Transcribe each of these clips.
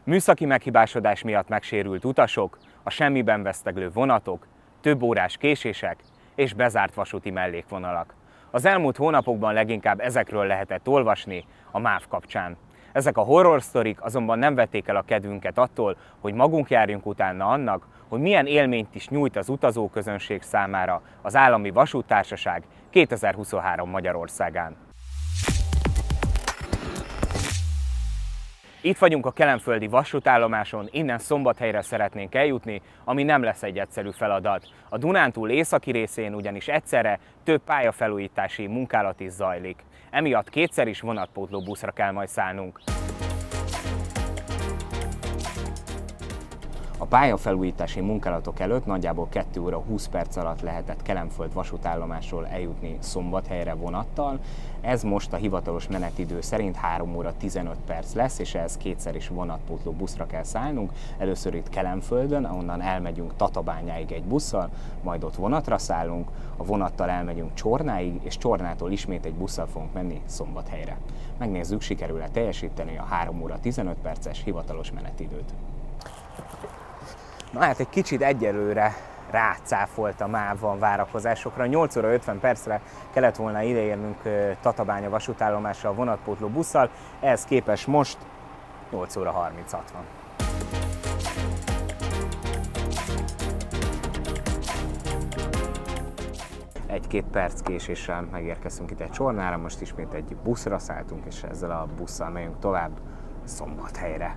Műszaki meghibásodás miatt megsérült utasok, a semmiben veszteglő vonatok, több órás késések és bezárt vasúti mellékvonalak. Az elmúlt hónapokban leginkább ezekről lehetett olvasni a MÁV kapcsán. Ezek a horror sztorik azonban nem vették el a kedvünket attól, hogy magunk járjunk utána annak, hogy milyen élményt is nyújt az utazóközönség számára az Állami Vasúttársaság 2023 Magyarországán. Itt vagyunk a kelenföldi vasútállomáson, innen Szombathelyre szeretnénk eljutni, ami nem lesz egy egyszerű feladat. A Dunántúl északi részén ugyanis egyszerre több pályafelújítási munkálat is zajlik. Emiatt kétszer is vonatpótló buszra kell majd szállnunk. A pályafelújítási munkálatok előtt nagyjából 2 óra 20 perc alatt lehetett Kelenföld vasútállomásról eljutni Szombathelyre vonattal. Ez most a hivatalos menetidő szerint 3 óra 15 perc lesz, és ehhez kétszer is vonatpótló buszra kell szállnunk. Először itt Kelenföldön, ahonnan elmegyünk Tatabányáig egy busszal, majd ott vonatra szállunk, a vonattal elmegyünk Csornáig, és Csornától ismét egy busszal fogunk menni Szombathelyre. Megnézzük, sikerül-e teljesíteni a 3 óra 15 perces hivatalos menetidőt. Na hát egy kicsit egyelőre rácáfolt a MÁV a várakozásokra. 8 óra 50 percre kellett volna ideérnünk Tatabánya vasútállomásra a vonatpótló busszal, ehhez képest most 8 óra 36 van. Egy-két perc késéssel megérkeztünk itt egy Csornára, most ismét egy buszra szálltunk, és ezzel a busszal megyünk tovább Szombathelyre.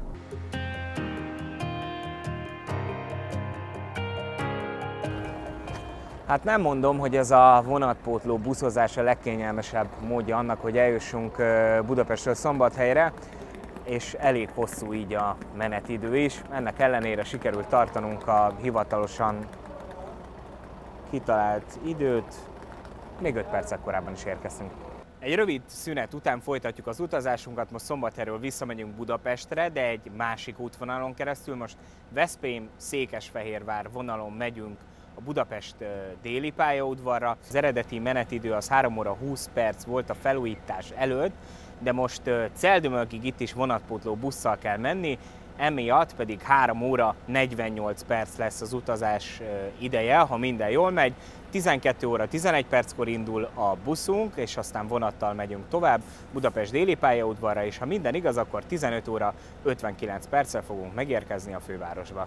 Hát nem mondom, hogy ez a vonatpótló buszozás a legkényelmesebb módja annak, hogy eljussunk Budapestről Szombathelyre, és elég hosszú így a menetidő is. Ennek ellenére sikerült tartanunk a hivatalosan kitalált időt, még 5 perccel korábban is érkeztünk. Egy rövid szünet után folytatjuk az utazásunkat, most Szombathelyről visszamegyünk Budapestre, de egy másik útvonalon keresztül. Most Veszprém-Székesfehérvár vonalon megyünk a Budapest déli pályaudvarra. Az eredeti menetidő az 3 óra 20 perc volt a felújítás előtt, de most Celldömölkig itt is vonatpótló busszal kell menni, emiatt pedig 3 óra 48 perc lesz az utazás ideje, ha minden jól megy. 12 óra 11 perckor indul a buszunk, és aztán vonattal megyünk tovább Budapest déli pályaudvarra, és ha minden igaz, akkor 15 óra 59 perccel fogunk megérkezni a fővárosba.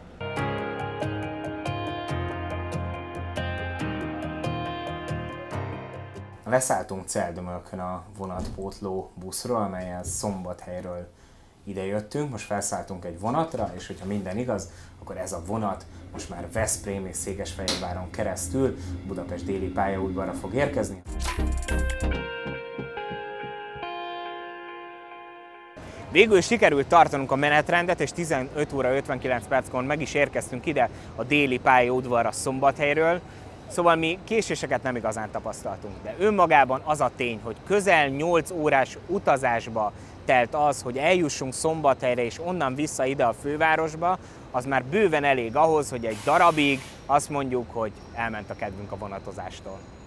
Leszálltunk Celldömölkön a vonatpótló buszról, amelyen Szombathelyről idejöttünk. Most felszálltunk egy vonatra, és hogyha minden igaz, akkor ez a vonat most már Veszprém és Székesfehérváron keresztül Budapest déli pályaudvarra fog érkezni. Végül sikerült tartanunk a menetrendet, és 15 óra 59 perckor meg is érkeztünk ide a déli pályaudvarra Szombathelyről. Szóval mi késéseket nem igazán tapasztaltunk, de önmagában az a tény, hogy közel 8 órás utazásba telt az, hogy eljussunk Szombathelyre és onnan vissza ide a fővárosba, az már bőven elég ahhoz, hogy egy darabig azt mondjuk, hogy elment a kedvünk a vonatozástól.